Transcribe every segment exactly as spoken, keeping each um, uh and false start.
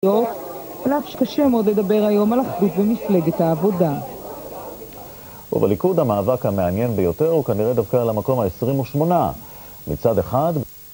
על אף שקשה מאוד לדבר היום על אחדות במפלגת העבודה. ובליכוד המאבק המעניין ביותר הוא כנראה דווקא על המקום ה-עשרים ושמונה. מצד אחד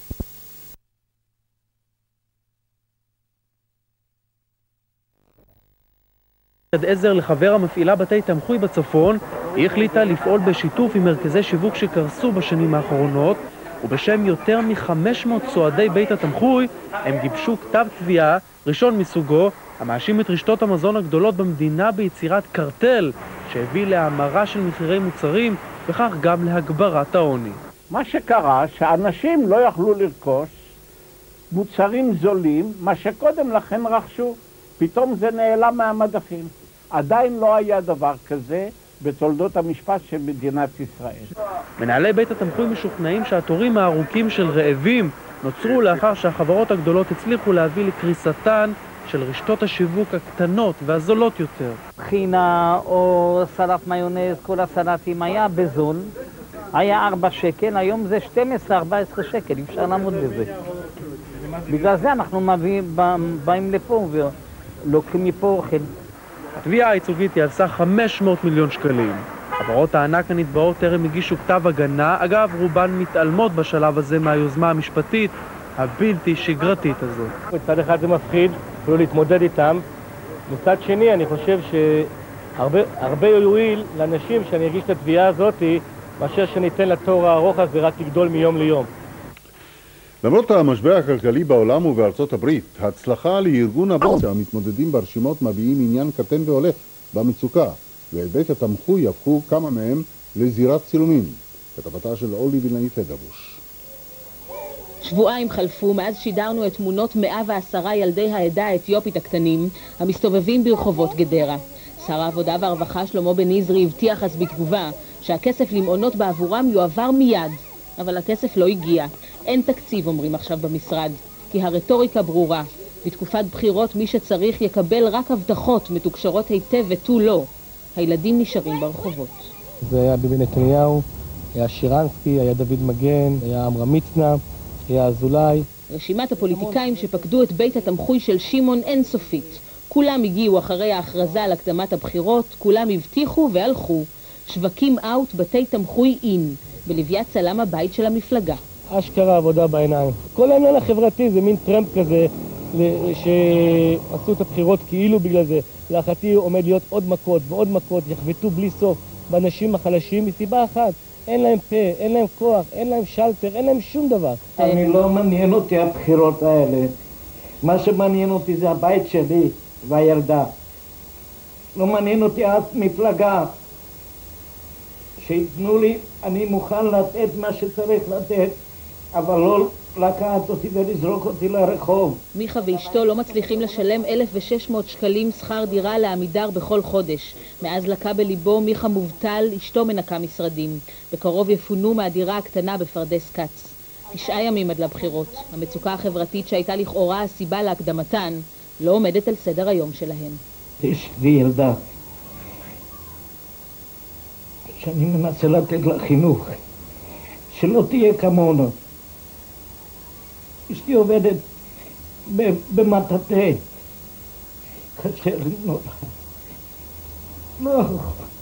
עזר לחבר המפעילה בתי תמחוי בצפון, היא החליטה לפעול בשיתוף עם מרכזי שיווק שקרסו בשנים האחרונות, ובשם יותר מ-חמש מאות צועדי בית התמחוי הם גיבשו כתב תביעה ראשון מסוגו המאשים את רשתות המזון הגדולות במדינה ביצירת קרטל שהביא להאמרה של מחירי מוצרים וכך גם להגברת העוני. מה שקרה שאנשים לא יכלו לרכוש מוצרים זולים, מה שקודם לכן רכשו, פתאום זה נעלם מהמדפים. עדיין לא היה דבר כזה בתולדות המשפט של מדינת ישראל. מנהלי בית התמחוי משוכנעים שהתורים הארוכים של רעבים נוצרו לאחר שהחברות הגדולות הצליחו להביא לקריסתן של רשתות השיווק הקטנות והזולות יותר. חינה או סלט מיונז, כל הסלטים היה בזול, היה ארבע שקל, היום זה שתים עשרה ארבע עשרה שקל, אי אפשר לעמוד בזה. בגלל זה אנחנו מביאים, באים לפה ולוקחים מפה אוכל. התביעה הייצוגית היא על סך חמש מאות מיליון שקלים. חברות הענק הנתבעות טרם הגישו כתב הגנה, אגב רובן מתעלמות בשלב הזה מהיוזמה המשפטית הבלתי שגרתית הזאת. מצד אחד זה מפחיד, אפילו להתמודד איתם. מצד שני אני חושב שהרבה יועיל לאנשים שאני אגיש את התביעה הזאת מאשר שניתן לתור הארוך הזה רק לגדול מיום ליום. למרות המשבר הכלכלי בעולם ובארצות הברית, ההצלחה לארגון הבית המתמודדים ברשימות מביאים עניין קטן והולך במצוקה, ובית התמחוי הפכו כמה מהם לזירת צילומים. כתבתה של אורלי וילנאי פדרוש. שבועיים חלפו מאז שידרנו את תמונות מאה ועשרה ילדי העדה האתיופית הקטנים המסתובבים ברחובות גדרה. שר העבודה והרווחה שלמה בן נזרי הבטיח אז בתגובה שהכסף למעונות בעבורם יועבר מיד, אבל הכסף לא הגיע. אין תקציב, אומרים עכשיו במשרד, כי הרטוריקה ברורה. בתקופת בחירות מי שצריך יקבל רק הבטחות מתוקשרות היטב ותו לא. הילדים נשארים ברחובות. זה היה ביבי נתניהו, היה שירנסקי, היה דוד מגן, היה עמרם מצנע, היה אזולאי. רשימת הפוליטיקאים שפקדו את בית התמחוי של שמעון אינסופית. כולם הגיעו אחרי ההכרזה על הקדמת הבחירות, כולם הבטיחו והלכו. שווקים אאוט, בתי תמחוי אין, בלוויית צלם הבית של המפלגה. אשכרה עבודה בעיניים. כל העניין החברתי זה מין טרמפ כזה שעשו את הבחירות כאילו בגלל זה. להחלטי עומד להיות עוד מכות ועוד מכות, יחבטו בלי סוף באנשים החלשים מסיבה אחת. אין להם פה, אין להם כוח, אין להם שלטר, אין להם שום דבר. אני לא מעניין אותי הבחירות האלה. מה שמעניין אותי זה הבית שלי והילדה. לא מעניין אותי אף מפלגה. שיתנו לי, אני מוכן לתת מה שצריך לתת, אבל לא לקחת אותי ולזרוק אותי לרחוב. מיכה ואשתו לא מצליחים לשלם אלף ושש מאות שקלים שכר דירה לעמידר בכל חודש. מאז לקה בליבו מיכה מובטל, אשתו מנקה משרדים. בקרוב יפונו מהדירה הקטנה בפרדס קץ. תשעה ימים עד לבחירות. המצוקה החברתית שהייתה לכאורה הסיבה להקדמתן לא עומדת על סדר היום שלהם. יש לי ילדה שאני מנסה לתת לה חינוך, שלא תהיה כמונו. אשתי עובדת במטאטא, קשה לי לא.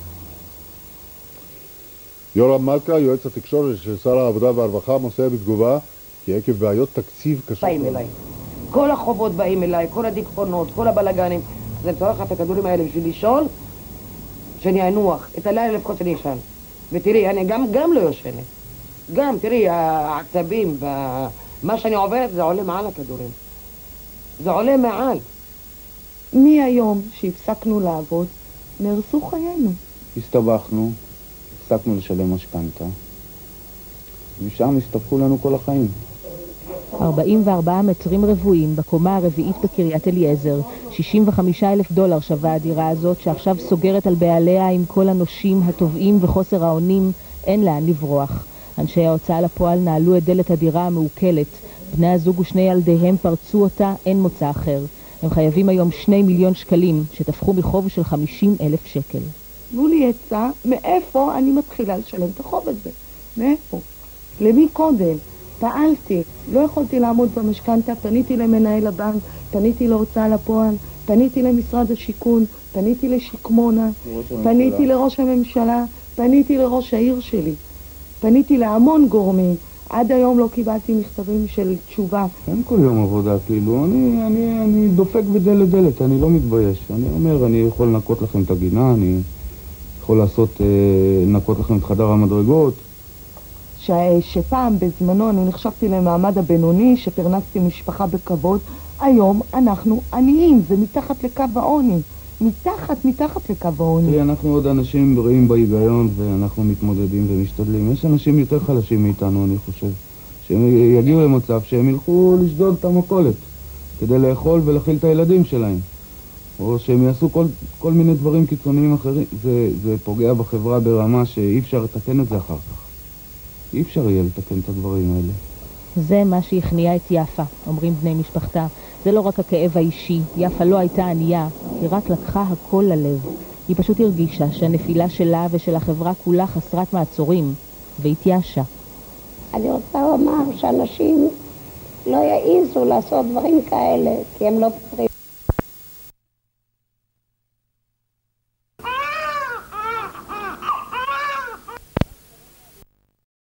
יורם מלכה, יועץ התקשורת של שר העבודה והרווחה, מוסר בתגובה כי עקב בעיות תקציב קשות. באים אליי. כל החובות באים אליי, כל הדיכאונות, כל הבלגנים. אז אני צורך את הכדורים האלה בשביל לישון, שאני אנוח. את הלילה לפחות שאני ישן. ותראי, אני גם, גם לא יושנת. גם, תראי, העצבים, מה שאני עוברת זה עולה מעל הכדורים. זה עולה מעל. מהיום שהפסקנו לעבוד, נהרסו חיינו. הסתבכנו, הפסקנו לשלם משכנתה, משם הסתבכו לנו כל החיים. ארבעים וארבעה מטרים רבועים בקומה הרביעית בקריית אליעזר. שישים וחמישה אלף דולר שווה הדירה הזאת שעכשיו סוגרת על בעליה עם כל הנושים, הטובעים וחוסר האונים. אין לאן לברוח. אנשי ההוצאה לפועל נעלו את דלת הדירה המעוקלת. בני הזוג ושני ילדיהם פרצו אותה, אין מוצא אחר. הם חייבים היום שני מיליון שקלים שתפחו מחוב של חמישים אלף שקל. תנו לי עצה, מאיפה אני מתחילה לשלם את החוב הזה? מאיפה? למי קודם? פעלתי, לא יכולתי לעמוד במשכנתה, פניתי למנהל הבנק, פניתי להוצאה לפועל, פניתי למשרד השיכון, פניתי לשקמונה, פניתי לראש הממשלה, פניתי לראש העיר שלי, פניתי להמון גורמים. עד היום לא קיבלתי מכתבים של תשובה. אין כל יום עבודה, כאילו, אני, אני, אני דופק בדלת דלת, אני לא מתבייש. אני אומר, אני יכול לנקות לכם את הגינה, אני יכול לעשות, אה, לנקות לכם את חדר המדרגות. ש... שפעם בזמנו אני נחשבתי למעמד הבינוני, שפרנסתי משפחה בכבוד. היום אנחנו עניים, זה מתחת לקו העוני. מתחת, מתחת לקו העוני. תראי, אנחנו עוד אנשים בריאים בהיגיון, ואנחנו מתמודדים ומשתדלים. יש אנשים יותר חלשים מאיתנו, אני חושב, שהם יגיעו למצב שהם ילכו לשדוד את המכולת, כדי לאכול ולהכיל את הילדים שלהם. או שהם יעשו כל, כל מיני דברים קיצוניים אחרים. זה, זה פוגע בחברה ברמה שאי אפשר לתקן את זה אחר כך. אי אפשר יהיה לתקן את הדברים האלה. זה מה שהכניע את יפה, אומרים בני משפחתה. זה לא רק הכאב האישי, יפה לא הייתה ענייה, היא רק לקחה הכל ללב. היא פשוט הרגישה שהנפילה שלה ושל החברה כולה חסרת מעצורים, והתייאשה. אני רוצה לומר שאנשים לא יעיזו לעשות דברים כאלה, כי הם לא פותרים